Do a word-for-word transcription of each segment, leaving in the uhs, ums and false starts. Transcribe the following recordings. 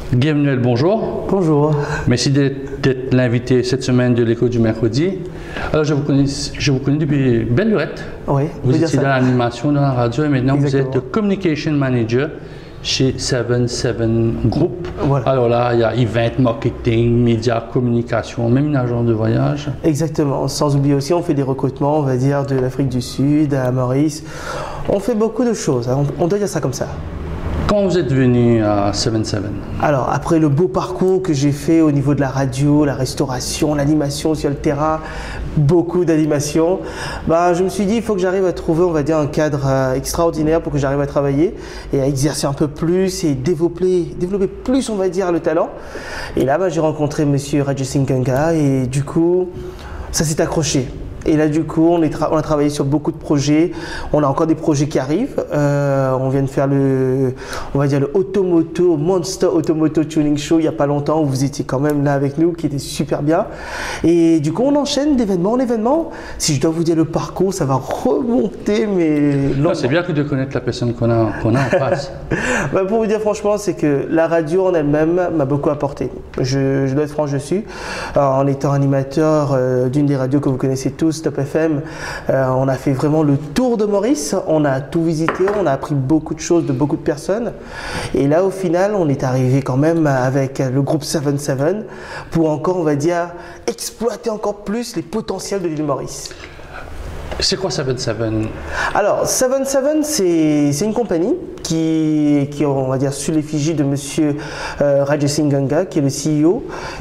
Guy-Emmanuel, bonjour. Bonjour. Merci d'être l'invité cette semaine de l'écho du mercredi. Alors, je vous connais, je vous connais depuis belle lurette. Oui, vous étiez dans l'animation, dans la radio, et maintenant Exactement. vous êtes Communication Manager chez seven seven Group. Voilà. Alors là, il y a event, marketing, médias, communication, même une agence de voyage. Exactement. Sans oublier aussi, on fait des recrutements, on va dire, de l'Afrique du Sud à Maurice. On fait beaucoup de choses, hein. on doit dire ça comme ça. Quand vous êtes venu à seven seven? Alors, après le beau parcours que j'ai fait au niveau de la radio, la restauration, l'animation sur le terrain, beaucoup d'animation, ben, je me suis dit, il faut que j'arrive à trouver, on va dire, un cadre euh, extraordinaire pour que j'arrive à travailler et à exercer un peu plus et développer, développer plus, on va dire, le talent. Et là, ben, j'ai rencontré monsieur Rajasingh Ganga et du coup, ça s'est accroché. Et là, du coup, on, est on a travaillé sur beaucoup de projets. On a encore des projets qui arrivent. Euh, on vient de faire le, on va dire le Automoto, Monster Automoto Tuning Show il n'y a pas longtemps où vous étiez quand même là avec nous, qui était super bien. Et du coup, on enchaîne d'événement en événement. Si je dois vous dire le parcours, ça va remonter, mais c'est bien que de connaître la personne qu'on a, qu'on a en face. Bah, pour vous dire franchement, c'est que la radio en elle-même m'a beaucoup apporté. Je, je dois être franc, je suis. Alors, en étant animateur euh, d'une des radios que vous connaissez tous, Top F M, euh, on a fait vraiment le tour de Maurice, on a tout visité, on a appris beaucoup de choses de beaucoup de personnes et là au final on est arrivé quand même avec le groupe seven seven pour encore, on va dire, exploiter encore plus les potentiels de l'île Maurice. C'est quoi seven seven? Alors, seven seven, c'est une compagnie qui, qui, on va dire, sous l'effigie de monsieur euh, Rajasingh Ganga, qui est le C E O.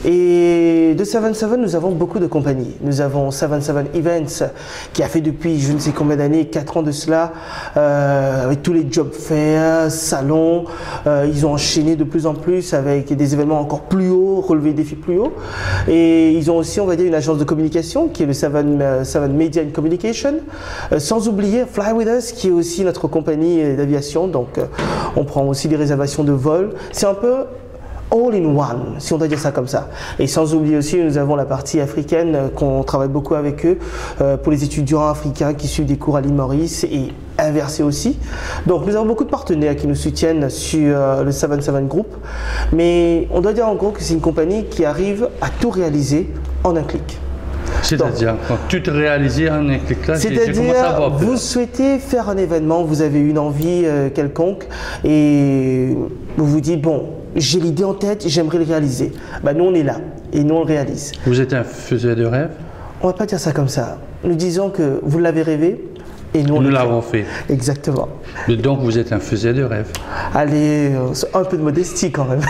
Et de seven seven, nous avons beaucoup de compagnies. Nous avons seven seven Events, qui a fait depuis je ne sais combien d'années, quatre ans de cela, euh, avec tous les job fairs, salons. Euh, ils ont enchaîné de plus en plus avec des événements encore plus hauts, relever des défis plus hauts. Et ils ont aussi, on va dire, une agence de communication, qui est le seven Media and Communication. Euh, sans oublier Fly With Us qui est aussi notre compagnie d'aviation, donc euh, on prend aussi des réservations de vol. C'est un peu all in one, si on doit dire ça comme ça. Et sans oublier aussi, nous avons la partie africaine, euh, qu'on travaille beaucoup avec eux, euh, pour les étudiants africains qui suivent des cours à l'île Maurice et inversé aussi. Donc nous avons beaucoup de partenaires qui nous soutiennent sur euh, le seven seven Group, mais on doit dire en gros que c'est une compagnie qui arrive à tout réaliser en un clic. C'est-à-dire, quand tu te réalises en un clic là, c'est-à-dire, vous souhaitez faire un événement, vous avez une envie euh, quelconque et vous vous dites, bon, j'ai l'idée en tête, j'aimerais le réaliser. Ben, nous, on est là et nous, on le réalise. Vous êtes un faiseur de rêve? On ne va pas dire ça comme ça. Nous disons que vous l'avez rêvé et nous, on nous l'avons fait. Exactement. Mais donc, vous êtes un faiseur de rêve? Allez, un peu de modestie quand même.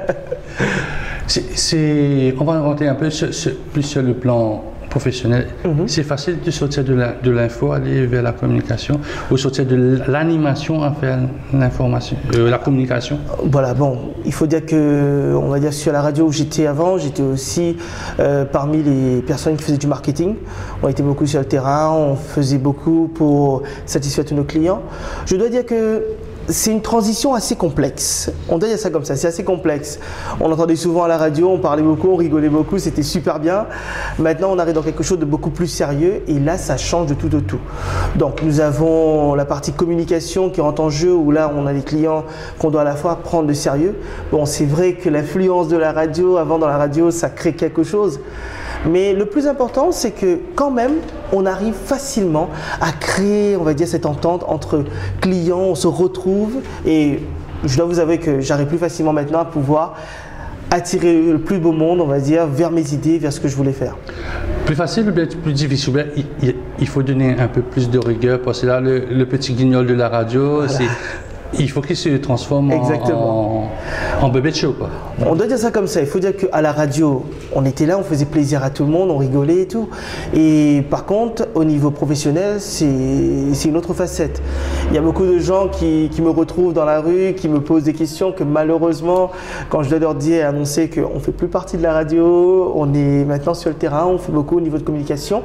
c'est, on va inventer un peu ce, ce, plus sur le plan professionnel. Mm-hmm. C'est facile de sortir de l'info, aller vers la communication, ou sortir de l'animation à faire l'information, euh, la communication. Voilà, bon, il faut dire que, on va dire sur la radio où j'étais avant, j'étais aussi euh, parmi les personnes qui faisaient du marketing. On était beaucoup sur le terrain, on faisait beaucoup pour satisfaire tous nos clients. Je dois dire que c'est une transition assez complexe. On doit dire ça comme ça, c'est assez complexe. On entendait souvent à la radio, on parlait beaucoup, on rigolait beaucoup, c'était super bien. Maintenant, on arrive dans quelque chose de beaucoup plus sérieux et là, ça change de tout au tout. Donc, nous avons la partie communication qui rentre en jeu où là, on a les clients qu'on doit à la fois prendre de sérieux. Bon, c'est vrai que l'influence de la radio, avant dans la radio, ça crée quelque chose. Mais le plus important, c'est que quand même, on arrive facilement à créer, on va dire, cette entente entre clients, on se retrouve et je dois vous avouer que j'arrive plus facilement maintenant à pouvoir attirer le plus beau monde, on va dire, vers mes idées, vers ce que je voulais faire. Plus facile ou bien plus difficile? Il, il faut donner un peu plus de rigueur parce que là, le, le petit guignol de la radio, voilà. c'est... Il faut qu'il se transforme en, en, en bébé de show, quoi. On doit dire ça comme ça. Il faut dire qu'à la radio, on était là, on faisait plaisir à tout le monde, on rigolait et tout. Et par contre, au niveau professionnel, c'est une autre facette. Il y a beaucoup de gens qui, qui me retrouvent dans la rue, qui me posent des questions que malheureusement, quand je dois leur dire et annoncer qu'on ne fait plus partie de la radio, on est maintenant sur le terrain, on fait beaucoup au niveau de communication,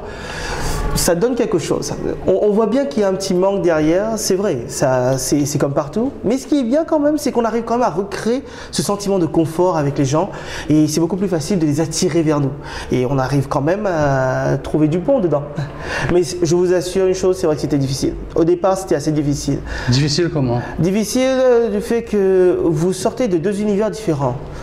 ça donne quelque chose. On, on voit bien qu'il y a un petit manque derrière, c'est vrai, c'est comme partout. Mais ce qui est bien quand même, c'est qu'on arrive quand même à recréer ce sentiment de confort avec les gens et c'est beaucoup plus facile de les attirer vers nous. Et on arrive quand même à trouver du bon dedans. Mais je vous assure une chose, c'est vrai que c'était difficile. Au départ, c'était assez difficile. Difficile comment? Difficile du fait que vous sortez de deux univers différents.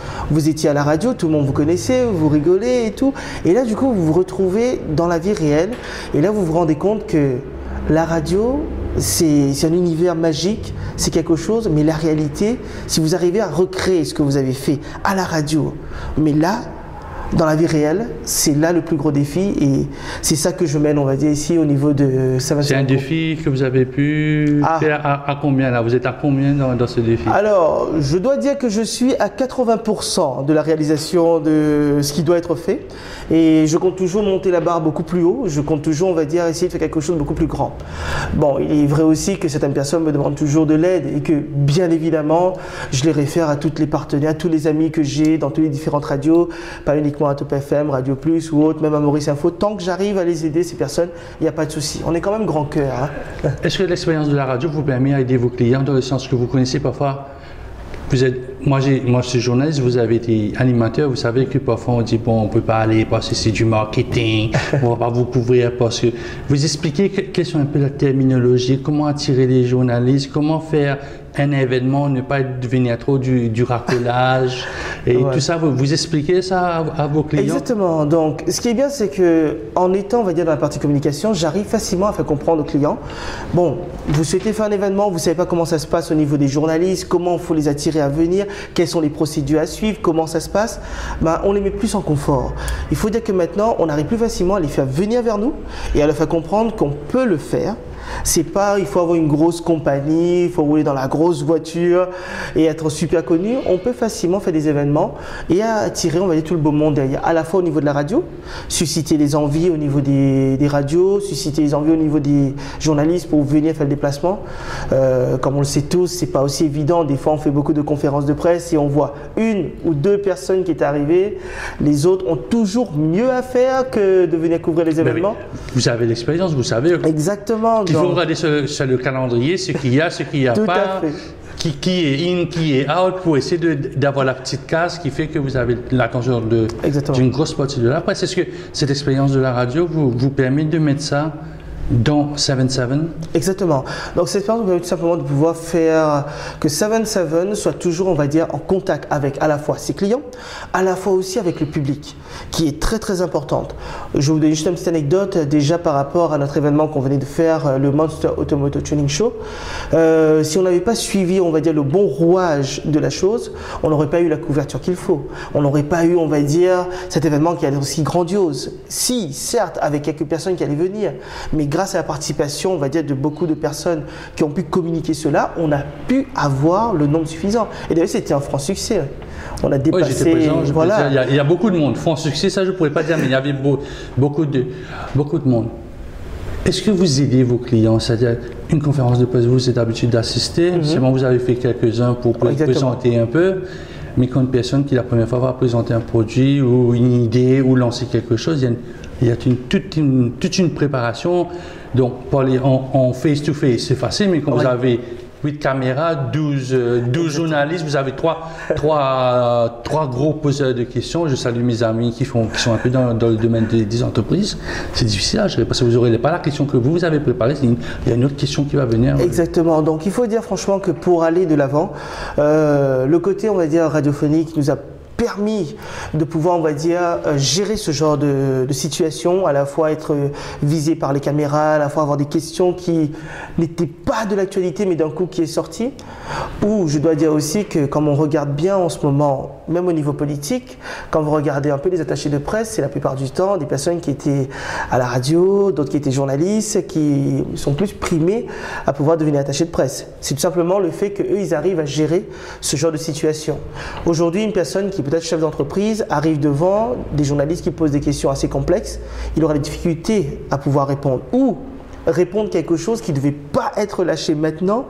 Vous étiez à la radio, tout le monde vous connaissait, vous rigolez et tout. Et là, du coup, vous vous retrouvez dans la vie réelle. Et là, vous vous rendez compte que la radio, c'est un univers magique, c'est quelque chose, mais la réalité, si vous arrivez à recréer ce que vous avez fait à la radio, mais là, dans la vie réelle, c'est là le plus gros défi et c'est ça que je mène, on va dire, ici au niveau de Sébastien. C'est un défi que vous avez pu ah. faire à, à combien là? Vous êtes à combien dans, dans ce défi? Alors, je dois dire que je suis à quatre-vingts pour cent de la réalisation de ce qui doit être fait et je compte toujours monter la barre beaucoup plus haut. Je compte toujours, on va dire, essayer de faire quelque chose de beaucoup plus grand. Bon, il est vrai aussi que certaines personnes me demandent toujours de l'aide et que, bien évidemment, je les réfère à tous les partenaires, à tous les amis que j'ai dans toutes les différentes radios, pas uniquement à Top F M, Radio Plus ou autre, même à Maurice Info. Tant que j'arrive à les aider, ces personnes, il n'y a pas de souci. On est quand même grand cœur. Hein. Est-ce que l'expérience de la radio vous permet d'aider vos clients dans le sens que vous connaissez parfois? Vous êtes, moi, moi, je suis journaliste, vous avez été animateur, vous savez que parfois on dit bon, on ne peut pas aller parce que c'est du marketing, on ne va pas vous couvrir parce que. Vous expliquez que, quelles sont un peu la terminologie, comment attirer les journalistes, comment faire un événement, ne pas devenir trop du, du racolage et ouais. tout ça, vous, vous expliquez ça à, à vos clients? Exactement. Donc, ce qui est bien, c'est que en étant, on va dire, dans la partie communication, j'arrive facilement à faire comprendre aux clients. Bon, vous souhaitez faire un événement, vous ne savez pas comment ça se passe au niveau des journalistes, comment il faut les attirer à venir, quelles sont les procédures à suivre, comment ça se passe. Ben, on les met plus en confort. Il faut dire que maintenant, on arrive plus facilement à les faire venir vers nous et à leur faire comprendre qu'on peut le faire. C'est pas, il faut avoir une grosse compagnie, il faut rouler dans la grosse voiture et être super connu. On peut facilement faire des événements et attirer, on va dire, tout le beau monde derrière. À la fois au niveau de la radio, susciter les envies au niveau des, des radios, susciter les envies au niveau des journalistes pour venir faire le déplacement. Euh, comme on le sait tous, c'est pas aussi évident. Des fois, on fait beaucoup de conférences de presse et on voit une ou deux personnes qui est arrivée. Les autres ont toujours mieux à faire que de venir couvrir les événements. Oui. Vous avez l'expérience, vous savez. Exactement. Il faut regarder sur, sur le calendrier ce qu'il y a, ce qu'il n'y a Tout pas, qui, qui est in, qui est out, pour essayer d'avoir la petite case qui fait que vous avez l'attention d'une grosse partie de la presse. Est-ce que cette expérience de la radio vous, vous permet de mettre ça dans sept sept? Exactement. Donc cette expérience nous permet tout simplement de pouvoir faire que sept sept soit toujours, on va dire, en contact avec à la fois ses clients, à la fois aussi avec le public, qui est très très importante. Je vais vous donner juste une petite anecdote déjà par rapport à notre événement qu'on venait de faire, le Monster Automotive Training Show. Euh, si on n'avait pas suivi, on va dire, le bon rouage de la chose, on n'aurait pas eu la couverture qu'il faut. On n'aurait pas eu, on va dire, cet événement qui allait être aussi grandiose. Si, certes, avec quelques personnes qui allaient venir, mais grâce à la participation, on va dire, de beaucoup de personnes qui ont pu communiquer cela, on a pu avoir le nombre suffisant. Et d'ailleurs, c'était un franc succès. On a dépassé. Oui, présent, voilà. il, y a, il y a beaucoup de monde. Franc succès, ça je ne pourrais pas dire, mais il y avait beau, beaucoup, de, beaucoup de monde. Est-ce que vous aidez vos clients? C'est-à-dire, une conférence de presse, vous êtes d'habitude d'assister. Mm-hmm. Seulement, vous avez fait quelques-uns pour oh, présenter un peu. Mais quand une personne qui la première fois va présenter un produit ou une idée ou lancer quelque chose, il y a, une, il y a une, toute, une, toute une préparation. Donc, parler en face-to-face, c'est facile, mais quand oui. vous avez huit caméras, douze, douze journalistes, vous avez trois, trois, trois gros poseurs de questions. Je salue mes amis qui, font, qui sont un peu dans, dans le domaine des, des entreprises. C'est difficile à gérer parce que vous n'aurez pas la question que vous, vous avez préparée. Il y a une autre question qui va venir. Exactement. Donc, il faut dire franchement que pour aller de l'avant, euh, le côté, on va dire, radiophonique nous a permis de pouvoir, on va dire, gérer ce genre de, de situation, à la fois être visé par les caméras, à la fois avoir des questions qui n'étaient pas de l'actualité, mais d'un coup qui est sorti. Ou je dois dire aussi que comme on regarde bien en ce moment, même au niveau politique, quand vous regardez un peu les attachés de presse, c'est la plupart du temps des personnes qui étaient à la radio, d'autres qui étaient journalistes, qui sont plus primés à pouvoir devenir attachés de presse. C'est tout simplement le fait qu'eux, ils arrivent à gérer ce genre de situation. Aujourd'hui, une personne qui peut-être chef d'entreprise arrive devant des journalistes qui posent des questions assez complexes, il aura des difficultés à pouvoir répondre ou répondre quelque chose qui ne devait pas être lâché maintenant,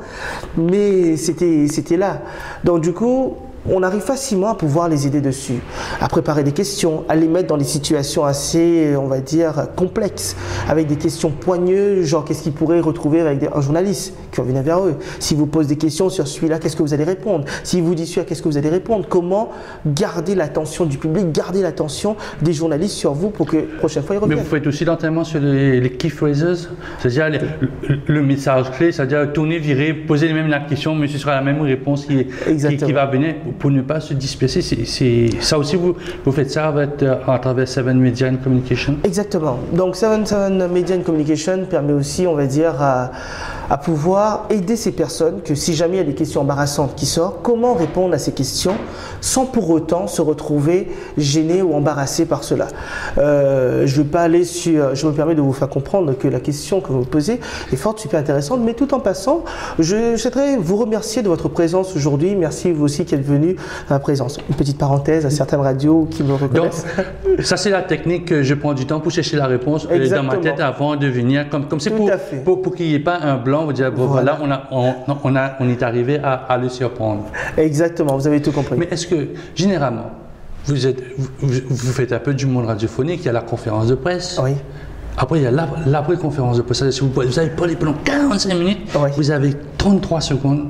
mais c'était c'était là. Donc du coup, on arrive facilement à pouvoir les aider dessus, à préparer des questions, à les mettre dans des situations assez, on va dire, complexes, avec des questions poigneuses, genre qu'est-ce qu'ils pourraient retrouver avec des, un journaliste qui revient vers eux. S'il vous pose des questions sur celui-là, qu'est-ce que vous allez répondre? S'il vous dit celui-là, qu'est-ce que vous allez répondre? Comment garder l'attention du public, garder l'attention des journalistes sur vous pour que la prochaine fois ils reviennent? Mais vous faites aussi l'entraînement sur les, les key phrases, c'est-à-dire le, le message clé, c'est-à-dire tourner, virer, poser même la question, mais ce sera la même réponse qui, qui, qui va venir. pour ne pas se disperser. C'est, c'est, ça aussi, vous, vous faites ça avec, euh, à travers Seven Media and Communication? Exactement. Donc Seven Seven Media and Communication permet aussi, on va dire, à, à pouvoir aider ces personnes que si jamais il y a des questions embarrassantes qui sortent, comment répondre à ces questions sans pour autant se retrouver gêné ou embarrassé par cela. Euh, je ne vais pas aller sur, je me permets de vous faire comprendre que la question que vous me posez est forte, super intéressante, mais tout en passant, je souhaiterais vous remercier de votre présence aujourd'hui. Merci vous aussi qui êtes venu à ma présence. Une petite parenthèse à certaines radios qui me reconnaissent. Donc, ça c'est la technique que je prends du temps pour chercher la réponse euh, dans ma tête avant de venir. Comme, comme c'est pour, pour, pour qu'il n'y ait pas un blanc, vous dire, bon, voilà, voilà on, a, on, on, a, on est arrivé à, à le surprendre. Exactement, vous avez tout compris. Mais est-ce que, généralement, vous, êtes, vous, vous faites un peu du monde radiophonique, il y a la conférence de presse. Oui. Après, il y a l'après-conférence de presse. Si vous, vous avez parlé pendant quarante-cinq minutes, oui. Vous avez trente-trois secondes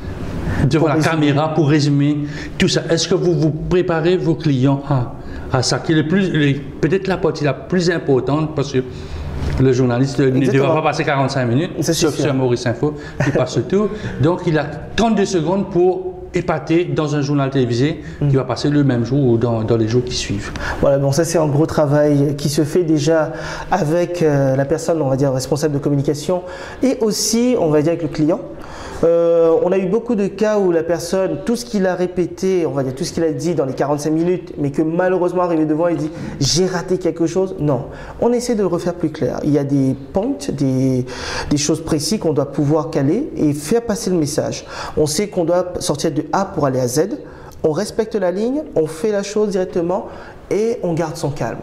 devant la caméra pour résumer tout ça. Est-ce que vous vous préparez vos clients à, à ça, qui est le plus, peut-être la partie la plus importante, parce que le journaliste ne devra pas passer quarante-cinq minutes, sauf sur Maurice Info, qui passe tout. Donc, il a trente-deux secondes pour épaté dans un journal télévisé mmh. qui va passer le même jour ou dans, dans les jours qui suivent. Voilà, bon ça c'est un gros travail qui se fait déjà avec euh, la personne, on va dire, responsable de communication et aussi, on va dire, avec le client. Euh, on a eu beaucoup de cas où la personne, tout ce qu'il a répété, on va dire tout ce qu'il a dit dans les quarante-cinq minutes, mais que malheureusement arrivé devant, il dit j'ai raté quelque chose. Non, on essaie de le refaire plus clair. Il y a des points, des, des choses précises qu'on doit pouvoir caler et faire passer le message. On sait qu'on doit sortir de A pour aller à Z. On respecte la ligne, on fait la chose directement et on garde son calme.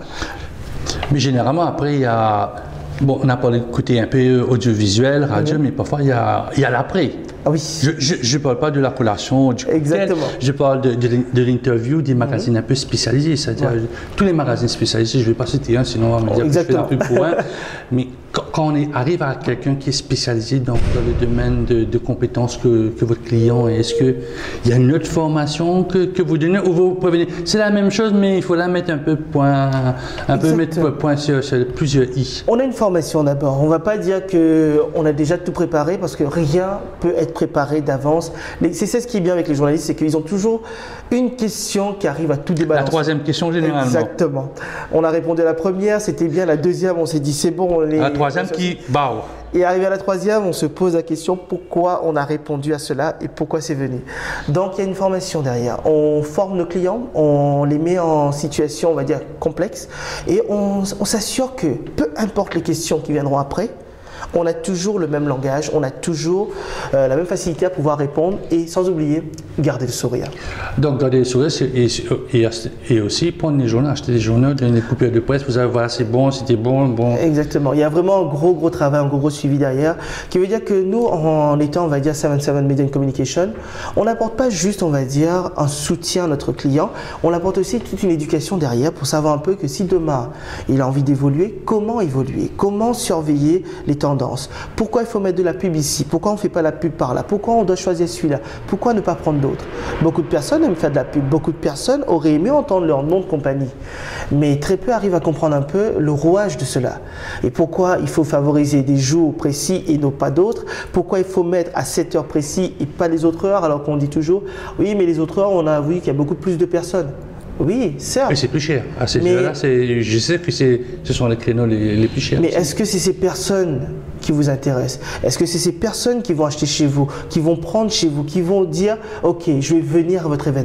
Mais généralement, après, il y a... Bon, on a parlé de côté un peu audiovisuel, radio, mmh. mais parfois il y a, il y a l'après. Ah oui. Je ne parle pas de la collation, du Exactement. cocktail, je parle de, de, de l'interview des magazines mmh. un peu spécialisés, c'est-à-dire ouais. tous les magazines spécialisés, je ne vais pas citer un, sinon on va me dire Exactement. que je fais la pub pour un. Mais quand, quand on est, arrive à quelqu'un qui est spécialisé dans, dans le domaine de, de compétences que, que votre client, est-ce qu'il y a une autre formation que, que vous donnez ou vous prévenez? C'est la même chose, mais il faut la mettre un peu point, un peu mettre point sur, sur plusieurs i. On a une formation d'abord. On ne va pas dire qu'on a déjà tout préparé parce que rien peut être préparé d'avance. C'est ce qui est bien avec les journalistes, c'est qu'ils ont toujours une question qui arrive à tout débalancer. La troisième question généralement. Exactement. On a répondu à la première, c'était bien. La deuxième, on s'est dit c'est bon. Les... La troisième qui barre. Et arrivé à la troisième, on se pose la question pourquoi on a répondu à cela et pourquoi c'est venu. Donc il y a une formation derrière. On forme nos clients, on les met en situation, on va dire, complexe et on, on s'assure que peu importe les questions qui viendront après, on a toujours le même langage, on a toujours euh, la même facilité à pouvoir répondre et sans oublier, garder le sourire. Donc garder le sourire et, et, et aussi prendre les journaux, acheter des journaux, donner des coupures de presse, vous allez voir c'est bon, c'était bon, bon. Exactement, il y a vraiment un gros gros travail, un gros gros suivi derrière, qui veut dire que nous, en étant, on va dire, Seven Seven Media and Communication, on n'apporte pas juste, on va dire, un soutien à notre client, on apporte aussi toute une éducation derrière pour savoir un peu que si demain, il a envie d'évoluer, comment évoluer, comment surveiller les tendances. Pourquoi il faut mettre de la pub ici? Pourquoi on ne fait pas la pub par là? Pourquoi on doit choisir celui-là? Pourquoi ne pas prendre d'autres? Beaucoup de personnes aiment faire de la pub. Beaucoup de personnes auraient aimé entendre leur nom de compagnie. Mais très peu arrivent à comprendre un peu le rouage de cela. Et pourquoi il faut favoriser des jours précis et non pas d'autres? Pourquoi il faut mettre à cette heure précis et pas les autres heures alors qu'on dit toujours oui mais les autres heures on a vu qu'il y a beaucoup plus de personnes. Oui, certes. Et c'est plus cher. À ces heures-là, je sais que ce sont les créneaux les, les plus chers. Mais est-ce que c'est ces personnes qui vous intéressent? Est-ce que c'est ces personnes qui vont acheter chez vous, qui vont prendre chez vous, qui vont dire « Ok, je vais venir à votre événement ».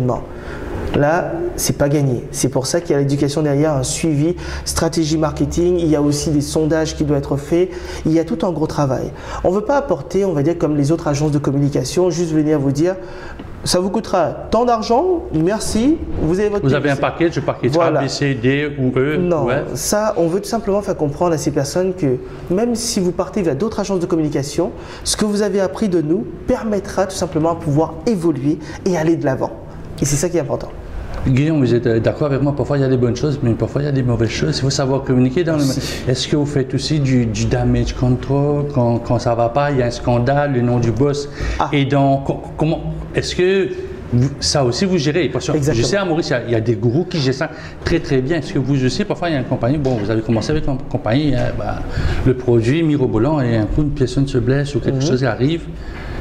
Là, c'est pas gagné. C'est pour ça qu'il y a l'éducation derrière, un suivi, stratégie marketing. Il y a aussi des sondages qui doivent être faits. Il y a tout un gros travail. On ne veut pas apporter, on va dire, comme les autres agences de communication, juste venir vous dire ça vous coûtera tant d'argent, merci, vous avez votre... Vous avez un paquet, je paquet voilà. A, B, C, D ou E. Non, ouais. Ça, on veut tout simplement faire comprendre à ces personnes que même si vous partez vers d'autres agences de communication, ce que vous avez appris de nous permettra tout simplement à pouvoir évoluer et aller de l'avant. Et c'est ça qui est important. Guillaume, vous êtes d'accord avec moi, parfois il y a des bonnes choses, mais parfois il y a des mauvaises choses. Il faut savoir communiquer dans le... Est-ce que vous faites aussi du, du damage control quand, quand ça ne va pas, il y a un scandale, le nom du boss? Ah. Et donc, comment... Est-ce que vous, ça aussi vous gérez? Parce que je sais à Maurice, il y, a, il y a des gourous qui gèrent ça très très bien. Est-ce que vous, je sais, parfois il y a une compagnie, bon, vous avez commencé avec une compagnie, hein, bah, le produit mirobolant et un coup une personne se blesse ou quelque mm-hmm. chose arrive.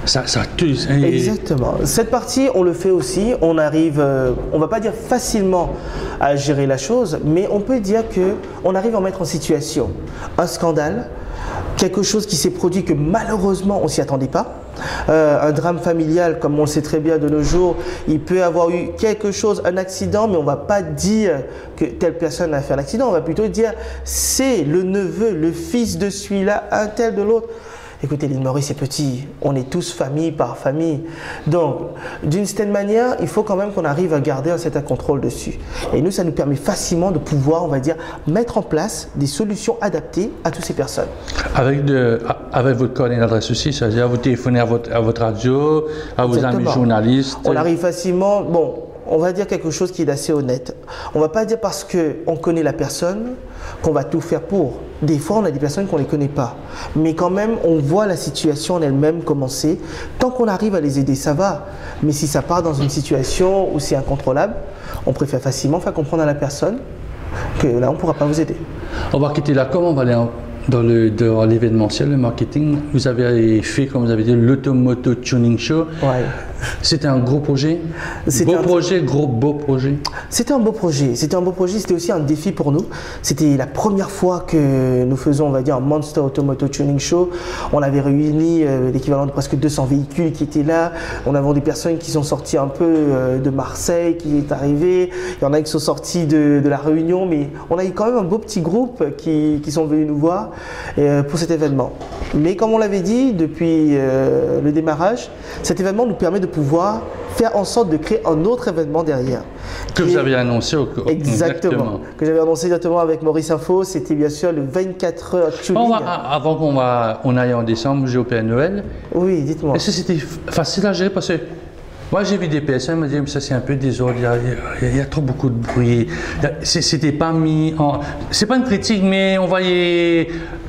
Ça, ça tue. Exactement. Cette partie, on le fait aussi. On arrive, euh, on va pas dire facilement à gérer la chose, mais on peut dire que on arrive à mettre en situation un scandale, quelque chose qui s'est produit que malheureusement on s'y attendait pas. Euh, un drame familial, comme on le sait très bien de nos jours, il peut avoir eu quelque chose, un accident, mais on va pas dire que telle personne a fait un accident, on va plutôt dire c'est le neveu, le fils de celui-là, un tel de l'autre. Écoutez, l'île Maurice est petit, on est tous famille par famille. Donc, d'une certaine manière, il faut quand même qu'on arrive à garder un certain contrôle dessus. Et nous, ça nous permet facilement de pouvoir, on va dire, mettre en place des solutions adaptées à toutes ces personnes. Avec, de, avec votre coordonnée d'adresse aussi, c'est-à-dire vous téléphonez à votre, à votre radio, à vos Exactement. amis journalistes. On arrive facilement, bon, on va dire quelque chose qui est assez honnête. On ne va pas dire parce qu'on connaît la personne qu'on va tout faire pour. Des fois, on a des personnes qu'on ne les connaît pas. Mais quand même, on voit la situation en elle-même commencer. Tant qu'on arrive à les aider, ça va. Mais si ça part dans une situation où c'est incontrôlable, on préfère facilement faire comprendre à la personne que là, on ne pourra pas vous aider. On va quitter la com, on va aller en, dans le dans l'événementiel, le marketing. Vous avez fait, comme vous avez dit, l'Automoto Tuning Show. Ouais. C'était un gros projet. Beau un... projet, gros beau projet. C'était un beau projet. C'était un beau projet. C'était aussi un défi pour nous. C'était la première fois que nous faisons, on va dire, un Monster Automoto Tuning Show. On avait réuni euh, l'équivalent de presque deux cents véhicules qui étaient là. On avait des personnes qui sont sorties un peu euh, de Marseille, qui est arrivé. Il y en a qui sont sortis de, de la Réunion, mais on a eu quand même un beau petit groupe qui, qui sont venus nous voir euh, pour cet événement. Mais comme on l'avait dit depuis euh, le démarrage, cet événement nous permet de pouvoir faire en sorte de créer un autre événement derrière. Que vous avez annoncé au Exactement. Exactement. Que j'avais annoncé directement avec Maurice Info, c'était bien sûr le vingt-quatre heures tuning. Bon, avant qu'on va, on aille en décembre, j'ai au Père Noël. Oui, dites-moi. Est-ce que c'était facile à gérer? Parce que moi j'ai vu des P S, ils me disaient ça c'est un peu désordre, il y, a, il, y a, il y a trop beaucoup de bruit. C'était pas mis en. C'est pas une critique, mais on voyait.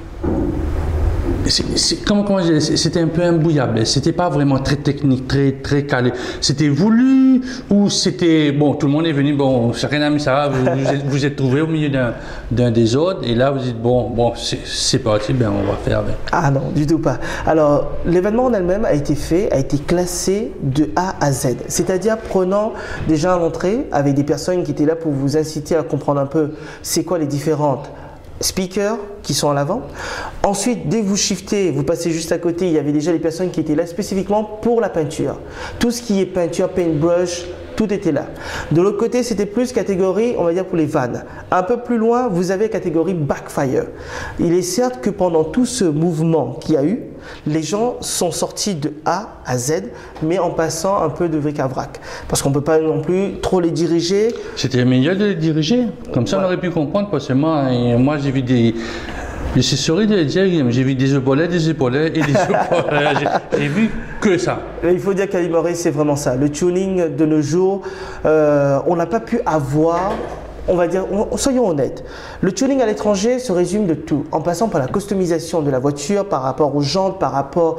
Comment, comment c'était un peu imbouillable, c'était pas vraiment très technique, très, très calé. C'était voulu ou c'était, bon, tout le monde est venu, bon, chacun a mis ça, vous vous êtes, vous êtes trouvé au milieu d'un désordre et là vous dites, bon, bon c'est parti, ben on va faire avec. Ah non, du tout pas. Alors, l'événement en elle-même a été fait, a été classé de A à Z. C'est-à-dire prenant déjà à l'entrée avec des personnes qui étaient là pour vous inciter à comprendre un peu c'est quoi les différentes speakers qui sont à l'avant. Ensuite, dès que vous shiftez, vous passez juste à côté, il y avait déjà les personnes qui étaient là spécifiquement pour la peinture. Tout ce qui est peinture, paintbrush, tout était là. De l'autre côté, c'était plus catégorie, on va dire pour les vannes. Un peu plus loin, vous avez catégorie backfire. Il est certes que pendant tout ce mouvement qu'il y a eu, les gens sont sortis de A à Z, mais en passant un peu de bric à vrac. Parce qu'on ne peut pas non plus trop les diriger. C'était meilleur de les diriger. Comme ça, ouais. On aurait pu comprendre, parce que moi, moi j'ai vu des... Je suis sorti de dire, j'ai vu des épaulets, des épaulets et des épaulets. J'ai vu que ça. Il faut dire qu'à l'île Maurice, c'est vraiment ça. Le tuning de nos jours, euh, on n'a pas pu avoir, on va dire, on, soyons honnêtes. Le tuning à l'étranger se résume de tout, en passant par la customisation de la voiture, par rapport aux jantes, par rapport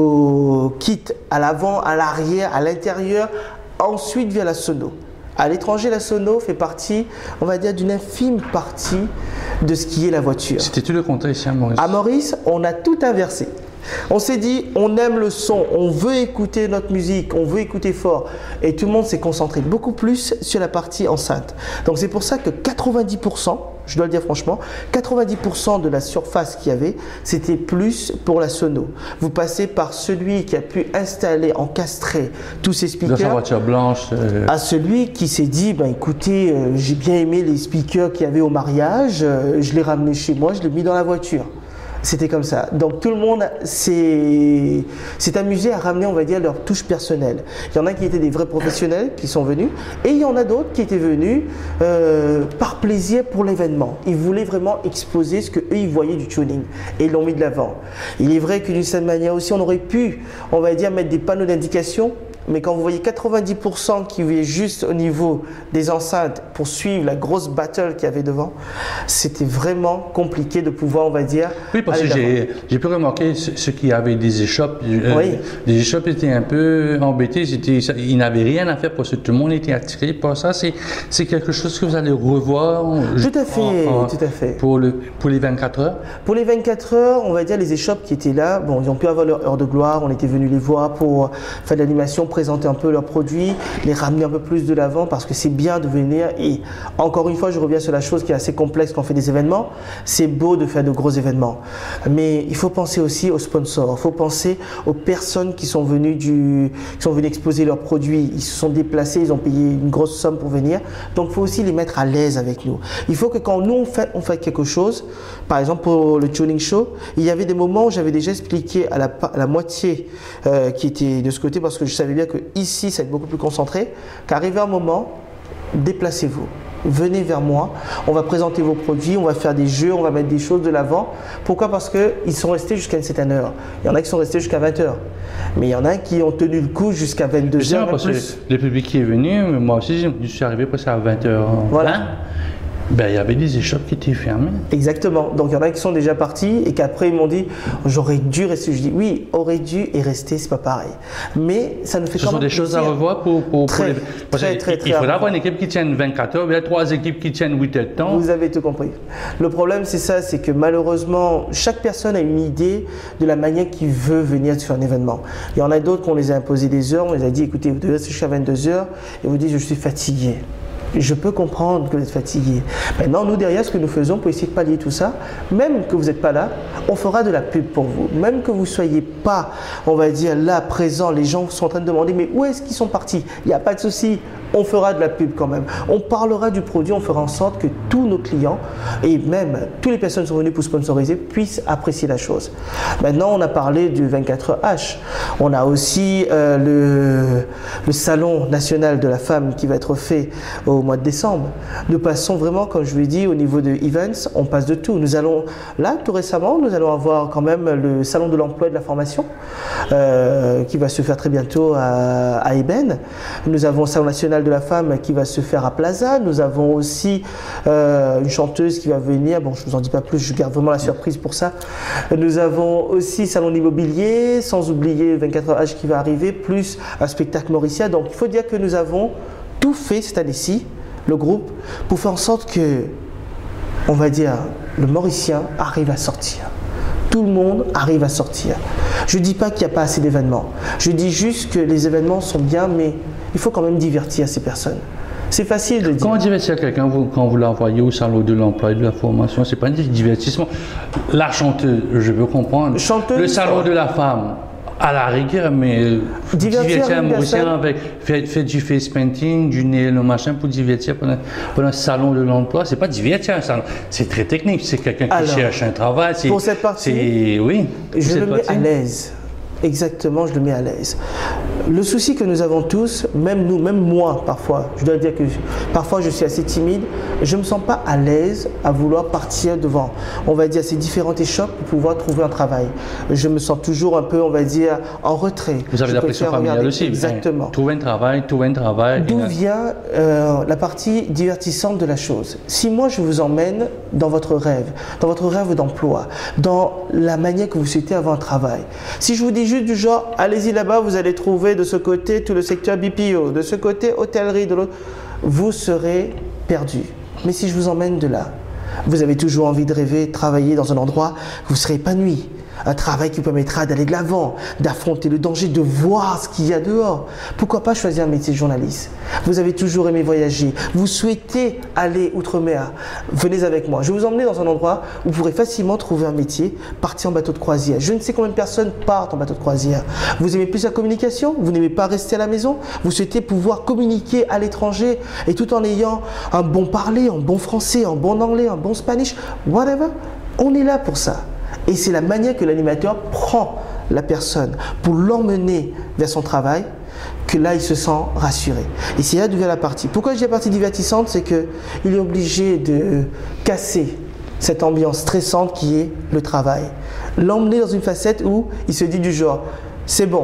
au kit à l'avant, à l'arrière, à l'intérieur, ensuite via la sono. À l'étranger, la sono fait partie, on va dire, d'une infime partie de ce qui est la voiture. C'était tout le contraire ici à Maurice. À Maurice, on a tout inversé. On s'est dit, on aime le son, on veut écouter notre musique, on veut écouter fort. Et tout le monde s'est concentré beaucoup plus sur la partie enceinte. Donc c'est pour ça que quatre-vingt-dix pour cent, je dois le dire franchement, quatre-vingt-dix pour cent de la surface qu'il y avait, c'était plus pour la sono. Vous passez par celui qui a pu installer, encastrer tous ces speakers. Dans sa voiture blanche. Euh... À celui qui s'est dit, ben, écoutez, euh, j'ai bien aimé les speakers qu'il y avait au mariage, euh, je l'ai ramené chez moi, je l'ai mis dans la voiture. C'était comme ça. Donc tout le monde s'est amusé à ramener, on va dire, leur touche personnelle. Il y en a qui étaient des vrais professionnels qui sont venus et il y en a d'autres qui étaient venus euh, par plaisir pour l'événement. Ils voulaient vraiment exposer ce qu'eux, ils voyaient du tuning et ils l'ont mis de l'avant. Il est vrai que d'une certaine manière aussi, on aurait pu, on va dire, mettre des panneaux d'indication mais quand vous voyez quatre-vingt-dix pour cent qui vivaient juste au niveau des enceintes pour suivre la grosse battle qu'il y avait devant, c'était vraiment compliqué de pouvoir, on va dire. Oui, parce que j'ai, j'ai pu remarquer ceux qui avaient des échoppes. Euh, oui. Les échoppes étaient un peu embêtés, ils n'avaient rien à faire parce que tout le monde était attiré par ça. C'est, c'est quelque chose que vous allez revoir. Tout à fait, en, en, tout à fait. Pour, le, pour les vingt-quatre heures. Pour les vingt-quatre heures, on va dire les échoppes qui étaient là, bon, ils ont pu avoir leur heure de gloire, on était venus les voir pour faire de l'animation, présenter un peu leurs produits, les ramener un peu plus de l'avant parce que c'est bien de venir. Et encore une fois, je reviens sur la chose qui est assez complexe quand on fait des événements. C'est beau de faire de gros événements, mais il faut penser aussi aux sponsors, il faut penser aux personnes qui sont venues, du, qui sont venues exposer leurs produits, ils se sont déplacés, ils ont payé une grosse somme pour venir, donc il faut aussi les mettre à l'aise avec nous. Il faut que quand nous on fait, on fait quelque chose, par exemple pour le tuning show, il y avait des moments où j'avais déjà expliqué à la, à la moitié euh, qui était de ce côté parce que je savais bien que ici ça va être beaucoup plus concentré, qu'arrivé un moment, déplacez-vous. Venez vers moi, on va présenter vos produits, on va faire des jeux, on va mettre des choses de l'avant. Pourquoi? Parce qu'ils sont restés jusqu'à une certaine heure. Il y en a qui sont restés jusqu'à vingt heures. Mais il y en a qui ont tenu le coup jusqu'à vingt-deux heures. Parce plus. que le public qui est venu, moi aussi je suis arrivé presque à vingt heures. Voilà. Hein? Ben, il y avait des échoppes qui étaient fermées. Exactement. Donc, il y en a qui sont déjà partis et qu'après, ils m'ont dit « j'aurais dû rester ». Je dis « oui, aurait dû et rester, c'est pas pareil ». Mais ça nous fait Ce quand sont même des choses à revoir pour, pour, très, pour les... très, très, très Il faudra avoir une équipe qui tienne vingt-quatre heures, il y a trois équipes qui tiennent huit heures de temps. Vous avez tout compris. Le problème, c'est ça, c'est que malheureusement, chaque personne a une idée de la manière qu'il veut venir sur un événement. Il y en a d'autres qu'on les a imposé des heures, on les a dit « écoutez, vous devez rester jusqu'à vingt-deux heures » et vous dites « je suis fatigué ». Je peux comprendre que vous êtes fatigué. Maintenant, nous, derrière, ce que nous faisons pour essayer de pallier tout ça, même que vous n'êtes pas là, on fera de la pub pour vous. Même que vous ne soyez pas, on va dire, là, présent, les gens sont en train de demander, mais où est-ce qu'ils sont partis? Il n'y a pas de souci, on fera de la pub quand même. On parlera du produit, on fera en sorte que tous nos clients, et même toutes les personnes qui sont venues pour sponsoriser, puissent apprécier la chose. Maintenant, on a parlé du vingt-quatre heures H. On a aussi euh, le, le Salon national de la femme qui va être fait au mois de décembre. Nous passons vraiment, comme je vous l'ai dit, au niveau de events, on passe de tout. Nous allons, là, tout récemment, nous allons avoir quand même le salon de l'emploi et de la formation euh, qui va se faire très bientôt à, à Eben. Nous avons le salon national de la femme qui va se faire à Plaza. Nous avons aussi euh, une chanteuse qui va venir. Bon, je ne vous en dis pas plus, je garde vraiment la surprise pour ça. Nous avons aussi salon de l'immobilier, sans oublier vingt-quatre heures H qui va arriver, plus un spectacle Mauricia. Donc, il faut dire que nous avons tout fait cette année-ci, le groupe, pour faire en sorte que, on va dire, le Mauricien arrive à sortir. Tout le monde arrive à sortir. Je ne dis pas qu'il n'y a pas assez d'événements. Je dis juste que les événements sont bien, mais il faut quand même divertir ces personnes. C'est facile de dire. Comment divertir quelqu'un quand vous l'envoyez au salon de l'emploi et de la formation? C'est pas un divertissement. La chanteuse, je veux comprendre. Chanteuse, le salon de la femme. À la rigueur, mais divertir un Mauricien avec fait, fait du face painting, du nez, le machin pour divertir pendant, pendant un salon de l'emploi, c'est pas divertir un salon, c'est très technique, c'est quelqu'un qui Alors, cherche un travail. Pour cette partie, oui, je le mets à l'aise. Exactement, je le mets à l'aise. Le souci que nous avons tous, même nous, même moi parfois, je dois dire que parfois je suis assez timide, je ne me sens pas à l'aise à vouloir partir devant, on va dire, ces différentes échoppes pour pouvoir trouver un travail. Je me sens toujours un peu, on va dire, en retrait. Vous avez je la pression familiale regarder. aussi. Exactement. Hein. Trouver un travail, trouver un travail. D'où vient euh, la partie divertissante de la chose. Si moi je vous emmène dans votre rêve, dans votre rêve d'emploi, dans la manière que vous souhaitez avoir un travail, si je vous dis juste du genre, allez-y là-bas, vous allez trouver de ce côté tout le secteur B P O, de ce côté hôtellerie, de l'autre, vous serez perdu. Mais si je vous emmène de là, vous avez toujours envie de rêver, travailler dans un endroit où vous serez épanoui. Un travail qui vous permettra d'aller de l'avant, d'affronter le danger, de voir ce qu'il y a dehors. Pourquoi pas choisir un métier de journaliste? Vous avez toujours aimé voyager, vous souhaitez aller outre-mer, venez avec moi. Je vais vous emmener dans un endroit où vous pourrez facilement trouver un métier, partir en bateau de croisière. Je ne sais combien de personnes partent en bateau de croisière. Vous aimez plus la communication? Vous n'aimez pas rester à la maison? Vous souhaitez pouvoir communiquer à l'étranger et tout en ayant un bon parler, un bon français, un bon anglais, un bon spanish, whatever. On est là pour ça. Et c'est la manière que l'animateur prend la personne pour l'emmener vers son travail que là, il se sent rassuré. Et c'est là d'où vient la partie. Pourquoi je dis la partie divertissante? C'est qu'il est obligé de casser cette ambiance stressante qui est le travail. L'emmener dans une facette où il se dit du genre, c'est bon,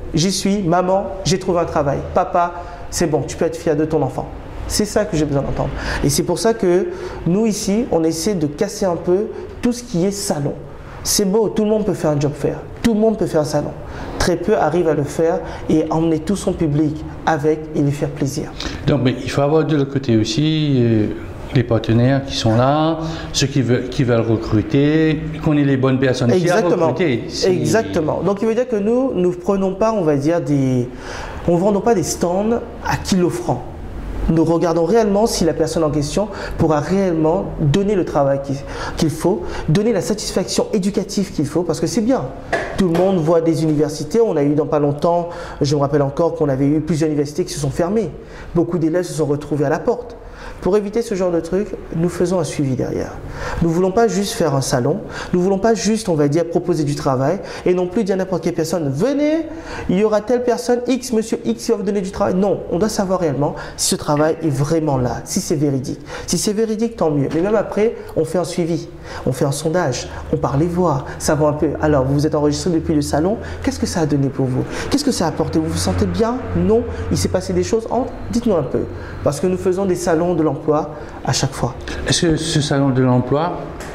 j'y suis, maman, j'ai trouvé un travail, papa, c'est bon, tu peux être fier de ton enfant. C'est ça que j'ai besoin d'entendre. Et c'est pour ça que nous ici, on essaie de casser un peu tout ce qui est salon. C'est beau, tout le monde peut faire un job fair, tout le monde peut faire un salon. Très peu arrivent à le faire et emmener tout son public avec et lui faire plaisir. Donc, mais il faut avoir de l'autre côté aussi euh, les partenaires qui sont là, ceux qui veulent, qui veulent recruter, qu'on ait les bonnes personnes qui à recruter. Exactement. Donc, il veut dire que nous, nous ne prenons pas, on va dire, des... On ne vendons pas des stands à kilo franc. Nous regardons réellement si la personne en question pourra réellement donner le travail qu'il faut, donner la satisfaction éducative qu'il faut, parce que c'est bien. Tout le monde voit des universités, on a eu dans pas longtemps, je me rappelle encore qu'on avait eu plusieurs universités qui se sont fermées. Beaucoup d'élèves se sont retrouvés à la porte. Pour éviter ce genre de truc, nous faisons un suivi derrière. Nous ne voulons pas juste faire un salon, nous ne voulons pas juste, on va dire, proposer du travail et non plus dire à n'importe quelle personne, venez, il y aura telle personne, X, monsieur X, qui va vous donner du travail. Non, on doit savoir réellement si ce travail est vraiment là, si c'est véridique. Si c'est véridique, tant mieux. Mais même après, on fait un suivi, on fait un sondage, on parle les voix, savoir un peu. Alors, vous vous êtes enregistré depuis le salon, qu'est-ce que ça a donné pour vous? Qu'est-ce que ça a apporté? Vous vous sentez bien? Non? Il s'est passé des choses? Dites-nous un peu. Parce que nous faisons des salons de l'emploi à chaque fois. Est-ce que ce salon de l'emploi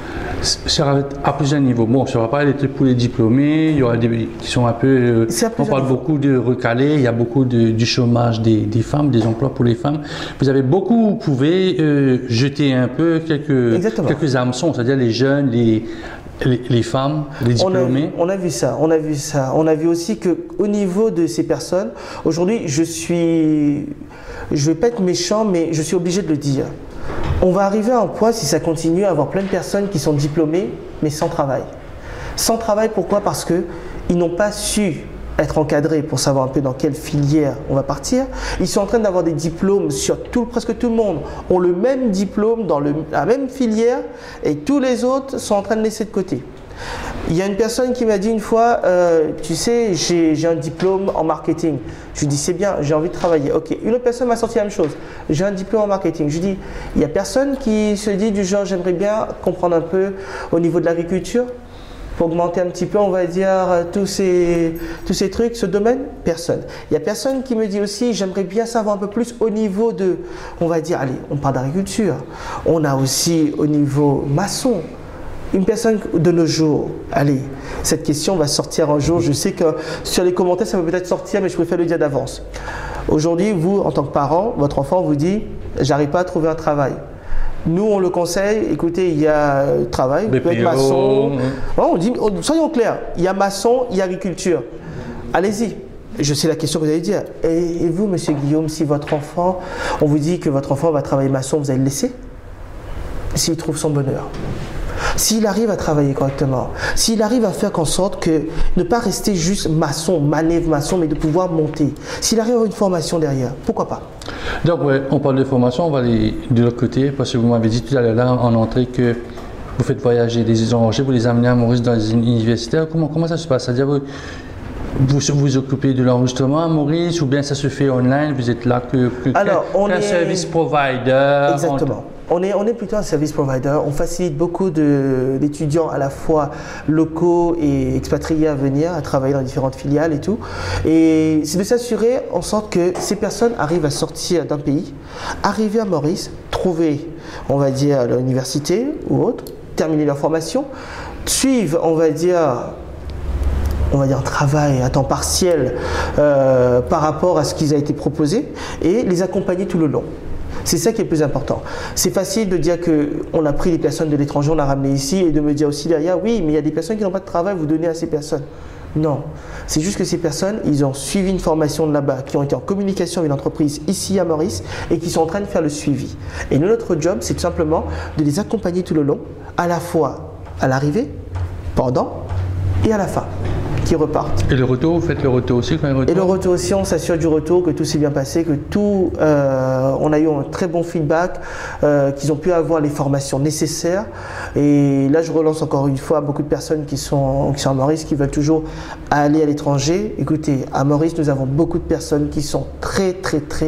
sera à plusieurs niveaux? Bon, ça ne va pas être pour les diplômés, il y aura des qui sont un peu... On parle niveaux. beaucoup de recalés, il y a beaucoup de, du chômage des, des femmes, des emplois pour les femmes. Vous avez beaucoup, vous pouvez euh, jeter un peu quelques, quelques hameçons, c'est-à-dire les jeunes, les... Les, les femmes, les diplômés. On a, on a vu ça, on a vu ça. On a vu aussi qu'au niveau de ces personnes, aujourd'hui, je suis, je vais pas être méchant, mais je suis obligé de le dire. On va arriver à un point, si ça continue, à avoir plein de personnes qui sont diplômées, mais sans travail. Sans travail, pourquoi? Parce qu'ils n'ont pas su être encadrés pour savoir un peu dans quelle filière on va partir. Ils sont en train d'avoir des diplômes sur tout, presque tout le monde ont le même diplôme dans le, la même filière et tous les autres sont en train de laisser de côté. Il y a une personne qui m'a dit une fois, euh, tu sais, j'ai un diplôme en marketing. Je lui dis, c'est bien, j'ai envie de travailler. Ok. Une autre personne m'a sorti la même chose. J'ai un diplôme en marketing. Je lui dis, il n'y a personne qui se dit du genre, j'aimerais bien comprendre un peu au niveau de l'agriculture pour augmenter un petit peu, on va dire, tous ces, tous ces trucs, ce domaine? Personne. Il n'y a personne qui me dit aussi, j'aimerais bien savoir un peu plus au niveau de, on va dire, allez, on parle d'agriculture. On a aussi au niveau maçon. Une personne de nos jours, allez, cette question va sortir un jour. Je sais que sur les commentaires, ça va peut-être sortir, mais je préfère le dire d'avance. Aujourd'hui, vous, en tant que parent, votre enfant vous dit, j'arrive pas à trouver un travail. Nous, on le conseille, écoutez, il y a travail, il peut être maçon. Non, on dit, soyons clairs, il y a maçon, il y a agriculture. Allez-y. Je sais la question que vous allez dire. Et, et vous, monsieur Guillaume, si votre enfant, on vous dit que votre enfant va travailler maçon, vous allez le laisser? S'il trouve son bonheur. S'il arrive à travailler correctement, s'il arrive à faire en sorte que ne pas rester juste maçon, manœuvre maçon, mais de pouvoir monter. S'il arrive à avoir une formation derrière, pourquoi pas? Donc, ouais, on parle de formation, on va aller de l'autre côté, parce que vous m'avez dit tout à l'heure en entrée que vous faites voyager des étrangers, vous les amenez à Maurice dans une université. Comment, comment ça se passe? C'est-à-dire, vous vous vous occupez de l'enregistrement à Maurice, ou bien ça se fait online, vous êtes là que, que Alors, on un est... service provider? Exactement. On est, on est plutôt un service provider. On facilite beaucoup d'étudiants à la fois locaux et expatriés à venir, à travailler dans différentes filiales et tout. Et c'est de s'assurer en sorte que ces personnes arrivent à sortir d'un pays, arriver à Maurice, trouver, on va dire, l'université ou autre, terminer leur formation, suivre, on va dire, on va dire un travail à temps partiel euh, par rapport à ce qui a été proposé et les accompagner tout le long. C'est ça qui est le plus important. C'est facile de dire qu'on a pris des personnes de l'étranger, on l'a ramené ici et de me dire aussi derrière, oui, mais il y a des personnes qui n'ont pas de travail, vous donnez à ces personnes. Non, c'est juste que ces personnes, ils ont suivi une formation de là-bas, qui ont été en communication avec l'entreprise ici à Maurice et qui sont en train de faire le suivi. Et nous, notre job, c'est tout simplement de les accompagner tout le long, à la fois à l'arrivée, pendant et à la fin, qui repartent. Et le retour, vous faites le retour aussi quand il retourne? Et le retour aussi, on s'assure du retour, que tout s'est bien passé, que tout, euh, on a eu un très bon feedback, euh, qu'ils ont pu avoir les formations nécessaires. Et là, je relance encore une fois beaucoup de personnes qui sont, qui sont à Maurice, qui veulent toujours aller à l'étranger. Écoutez, à Maurice, nous avons beaucoup de personnes qui sont très, très, très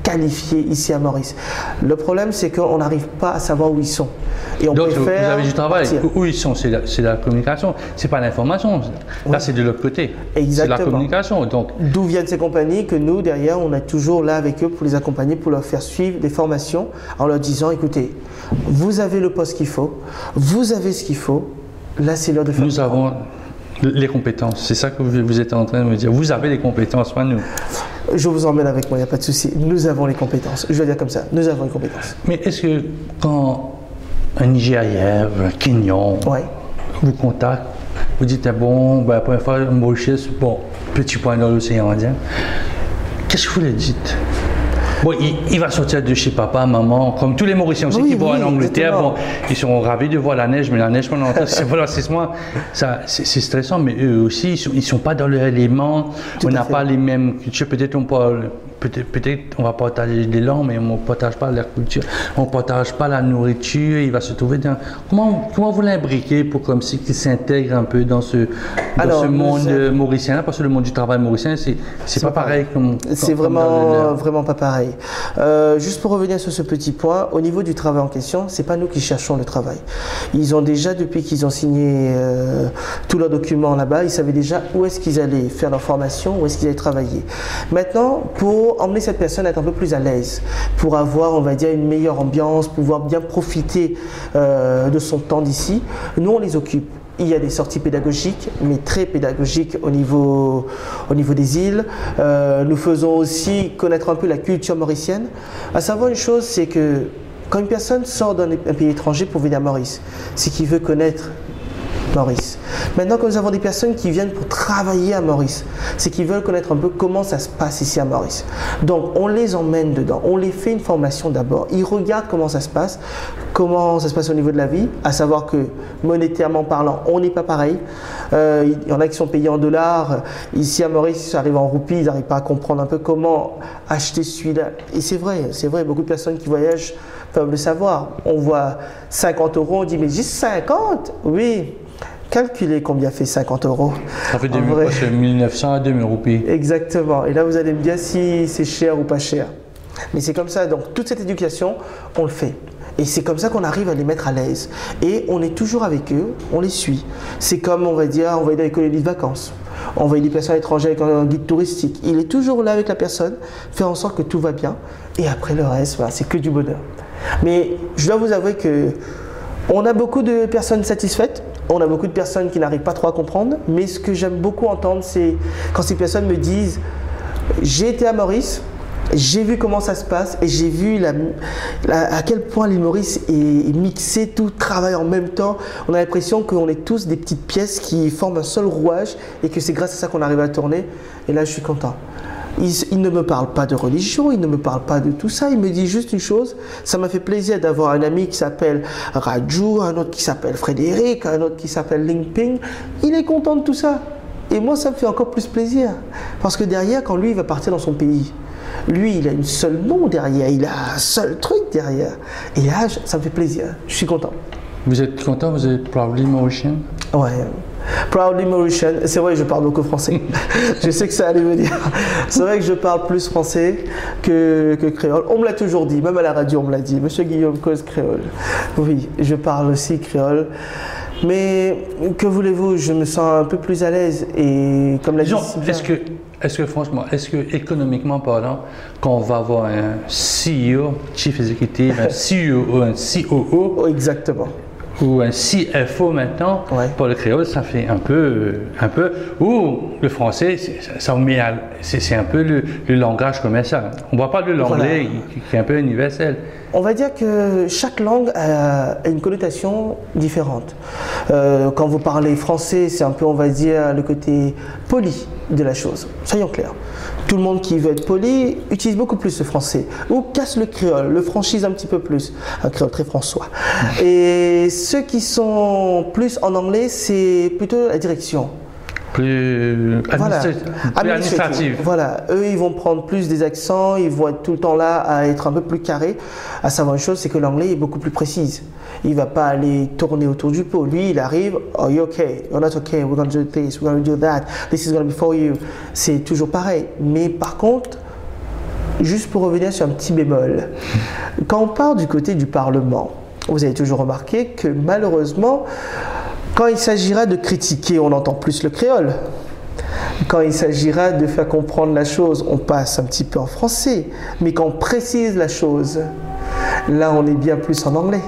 qualifiés ici à Maurice. Le problème, c'est qu'on n'arrive pas à savoir où ils sont. Et on Donc, préfère vous avez du travail. partir. Où ils sont? C'est la, la communication. C'est pas l'information. Là, Oui. c'est de l'autre côté. Exactement. C'est la communication. Donc, D'où viennent ces compagnies que nous, derrière, on est toujours là avec eux pour les accompagner, pour leur faire suivre des formations en leur disant, écoutez, vous avez le poste qu'il faut, vous avez ce qu'il faut, là, c'est l'heure de faire. nous avons les compétences. C'est ça que vous, vous êtes en train de me dire. Vous avez les compétences, pas nous. Je vous emmène avec moi, il n'y a pas de souci. Nous avons les compétences. Je vais dire comme ça, nous avons les compétences. Mais est-ce que quand un Nigérien, un Kenyan, Ouais. vous contacte, vous dites, ah bon, ben, la première fois, Mauritius, bon, petit point dans l'océan Indien, qu'est-ce que vous lui dites? Bon, il, il va sortir de chez papa, maman, comme tous les Mauriciens aussi Oui, qui vont oui, en Angleterre. exactement. Bon, ils sont ravis de voir la neige, mais la neige pendant c'est voilà, c'est moi, ça, c'est c'est stressant, mais eux aussi, ils sont, ils sont pas dans leur élément. Tout On à n'a fait. pas les mêmes cultures. Peut-être on parle, peut-être, peut-être on va partager des langues, mais on ne partage pas la culture. On ne partage pas la nourriture. Il va se trouver dans. Comment, comment vous l'imbriquez pour comme si qu'il s'intègre un peu dans ce, dans Alors, ce nous, monde c'est- mauricien là, parce que le monde du travail mauricien, c'est c'est pas pareil comme. C'est comme- comme dans le vraiment, leur. vraiment pas pareil. Euh, juste pour revenir sur ce petit point, au niveau du travail en question, c'est pas nous qui cherchons le travail. Ils ont déjà, depuis qu'ils ont signé euh, tous leurs documents là-bas, ils savaient déjà où est-ce qu'ils allaient faire leur formation, où est-ce qu'ils allaient travailler. Maintenant, pour emmener cette personne à être un peu plus à l'aise, pour avoir, on va dire, une meilleure ambiance, pouvoir bien profiter euh, de son temps d'ici, nous on les occupe. Il y a des sorties pédagogiques, mais très pédagogiques au niveau, au niveau des îles. Euh, nous faisons aussi connaître un peu la culture mauricienne. À savoir une chose, c'est que quand une personne sort d'un un pays étranger pour venir à Maurice, c'est qu'il veut connaître Maurice. Maintenant, quand nous avons des personnes qui viennent pour travailler à Maurice, c'est qu'ils veulent connaître un peu comment ça se passe ici à Maurice. Donc, on les emmène dedans, on les fait une formation d'abord. Ils regardent comment ça se passe, comment ça se passe au niveau de la vie, à savoir que monétairement parlant, on n'est pas pareil. Euh, il y en a qui sont payés en dollars. Ici à Maurice, ça arrive en roupies, ils n'arrivent pas à comprendre un peu comment acheter celui-là. Et c'est vrai, c'est vrai, beaucoup de personnes qui voyagent peuvent le savoir. On voit cinquante euros, on dit mais juste cinquante? Oui. Calculez combien fait cinquante euros. Ça fait En deux vrai. mille neuf cents à deux mille roupies. Exactement. Et là, vous allez me dire si c'est cher ou pas cher. Mais c'est comme ça. Donc, toute cette éducation, on le fait. Et c'est comme ça qu'on arrive à les mettre à l'aise. Et on est toujours avec eux, on les suit. C'est comme, on va dire, on va aider avec les colonies de vacances. On va aider des personnes étrangères avec un guide touristique. Il est toujours là avec la personne, faire en sorte que tout va bien. Et après, le reste, voilà, c'est que du bonheur. Mais je dois vous avouer que on a beaucoup de personnes satisfaites. On a beaucoup de personnes qui n'arrivent pas trop à comprendre, mais ce que j'aime beaucoup entendre, c'est quand ces personnes me disent « J'ai été à Maurice, j'ai vu comment ça se passe et j'ai vu la, la- à quel point l'île Maurice est, est mixée, tout travaille en même temps. On a l'impression qu'on est tous des petites pièces qui forment un seul rouage et que c'est grâce à ça qu'on arrive à tourner. Et là, je suis content. » Il, il ne me parle pas de religion, il ne me parle pas de tout ça, il me dit juste une chose, ça m'a fait plaisir d'avoir un ami qui s'appelle Raju, un autre qui s'appelle Frédéric, un autre qui s'appelle Ling Ping, il est content de tout ça. Et moi ça me fait encore plus plaisir, parce que derrière quand lui il va partir dans son pays, lui il a une seule nom derrière, il a un seul truc derrière, et là ça me fait plaisir, je suis content. Vous êtes content? Vous êtes proudly mauricien? Ouais. Proudly Mauritian. C'est vrai que je parle beaucoup français. Je sais que ça allait me dire. C'est vrai que je parle plus français que, que créole. On me l'a toujours dit, même à la radio on me l'a dit. Monsieur Guillaume cause créole. Oui, je parle aussi créole. Mais que voulez-vous, je me sens un peu plus à l'aise. Et comme l'a dit Disons, Sylvain- est-ce que, est-ce que franchement, est-ce que économiquement parlant, quand on va avoir un C E O, Chief Executive, un C E O, un C O O Oh, exactement. ou un C F O maintenant, Ouais. pour le créole, ça fait un peu, euh, un peu, ou le français, c'est- ça, ça met à- c'est c'est un peu le, le langage commercial. On ne voit pas de l'anglais Voilà. qui, qui est un peu universel. On va dire que chaque langue a une connotation différente. Euh, quand vous parlez français, c'est un peu, on va dire, le côté poli de la chose. Soyons clairs. Tout le monde qui veut être poli utilise beaucoup plus le français ou casse le créole, le franchise un petit peu plus. Un créole très François. Et ceux qui sont plus en anglais, c'est plutôt la direction. Plus Voilà. administratif. Plus administratif. Voilà, eux ils vont prendre plus des accents, ils vont être tout le temps là à être un peu plus carré. À savoir une chose, c'est que l'anglais est beaucoup plus précise. Il va pas aller tourner autour du pot. Lui, il arrive, oh you okay, you're not okay, we're gonna do this, we're gonna do that, this is gonna be for you. C'est toujours pareil. Mais par contre, juste pour revenir sur un petit bémol. Quand on part du côté du Parlement, vous avez toujours remarqué que malheureusement, quand il s'agira de critiquer, on entend plus le créole. Quand il s'agira de faire comprendre la chose, on passe un petit peu en français. Mais quand on précise la chose, là on est bien plus en anglais.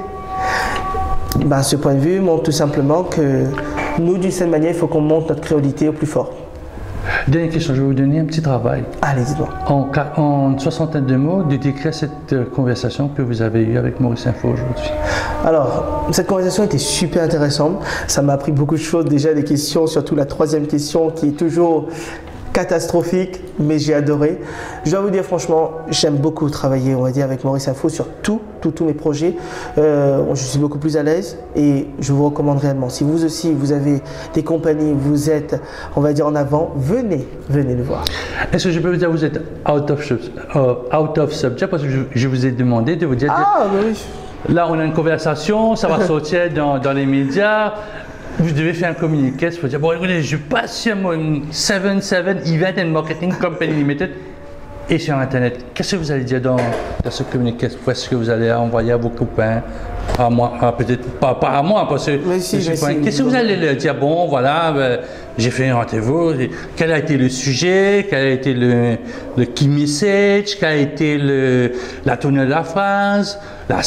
Ben, ce point de vue montre tout simplement que nous, d'une certaine manière, il faut qu'on monte notre créolité au plus fort. Dernière question, je vais vous donner un petit travail. Allez, dites-moi. En, en soixantaine de mots, de décrire cette conversation que vous avez eue avec Maurice Info aujourd'hui. Alors, cette conversation était super intéressante. Ça m'a appris beaucoup de choses, déjà des questions, surtout la troisième question qui est toujours catastrophique, mais j'ai adoré. Je dois vous dire franchement, j'aime beaucoup travailler, on va dire, avec Maurice Info sur tout, tout, tous mes projets. Euh, je suis beaucoup plus à l'aise et je vous recommande réellement. Si vous aussi, vous avez des compagnies, vous êtes, on va dire, en avant, venez, venez le voir. Est-ce que je peux vous dire que vous êtes out of, uh, out of subject parce que je, je vous ai demandé de vous dire. Ah, bah oui. Là, on a une conversation, ça va sortir dans, dans les médias. Vous devez faire un communiqué pour dire, bon, écoutez, je passe sur mon sept sept Event and Marketing Company Limited et sur Internet. Qu'est-ce que vous allez dire dans, dans ce communiqué? Est-ce que vous allez envoyer à vos copains, à moi, ah, peut-être pas, pas à moi, parce que si, je si, Qu'est-ce que vous allez leur dire? Bon, voilà, ben, j'ai fait un rendez-vous. Quel a été le sujet? Quel a été le, le key message? Quel a été le, la tournure de la phrase? La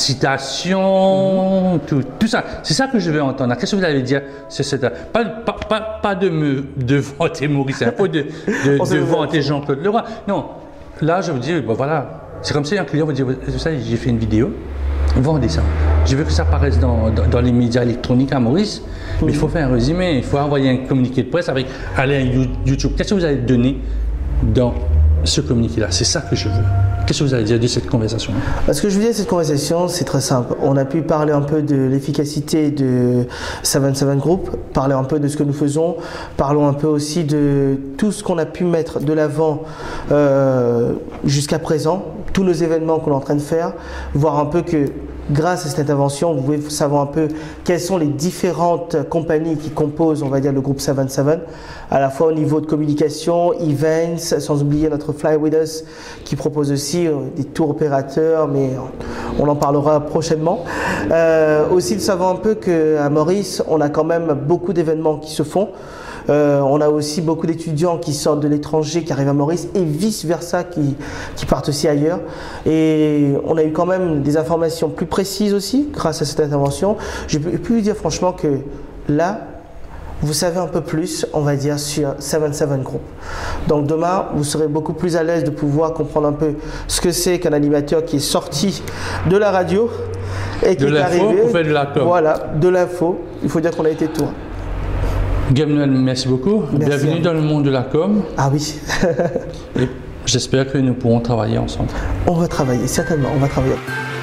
citation, mm-hmm. tout, tout ça. C'est ça que je veux entendre. Qu'est-ce que vous allez dire? C'est cette, pas, pas, pas, pas de me de vanter Maurice Info, de, de, de vanter Jean-Claude Leroy. Non. Là, je vous dis, bon, voilà. C'est comme si un client vous dit, vous savez, j'ai fait une vidéo, vendez ça. Je veux que ça apparaisse dans, dans, dans les médias électroniques à Maurice, mm-hmm. mais il faut faire un résumé, il faut envoyer un communiqué de presse avec aller à YouTube. Qu'est-ce que vous allez donner dans ce communiqué-là? C'est ça que je veux. Qu'est-ce que vous allez dire de cette conversation? Ce que je veux dire de cette conversation, c'est très simple. On a pu parler un peu de l'efficacité de sept sept Group, parler un peu de ce que nous faisons, parlons un peu aussi de tout ce qu'on a pu mettre de l'avant euh, jusqu'à présent, tous nos événements qu'on est en train de faire, voir un peu que grâce à cette intervention, vous pouvez savoir un peu quelles sont les différentes compagnies qui composent, on va dire, le groupe sept sept, à la fois au niveau de communication, events, sans oublier notre Fly With Us qui propose aussi euh, des tours opérateurs, mais on en parlera prochainement. Euh, aussi de savoir un peu qu'à Maurice, on a quand même beaucoup d'événements qui se font. Euh, on a aussi beaucoup d'étudiants qui sortent de l'étranger, qui arrivent à Maurice et vice-versa, qui, qui partent aussi ailleurs. Et on a eu quand même des informations plus précises aussi grâce à cette intervention. Je peux plus dire franchement que là, vous savez un peu plus, on va dire, sur sept sept Group. Donc demain, vous serez beaucoup plus à l'aise de pouvoir comprendre un peu ce que c'est qu'un animateur qui est sorti de la radio et qui de est arrivé. On fait de la com. Voilà, de l'info. Il faut dire qu'on a été tour. Gabriel, merci beaucoup. Merci. Bienvenue dans le monde de la com. Ah oui. Et j'espère que nous pourrons travailler ensemble. On va travailler, certainement, on va travailler.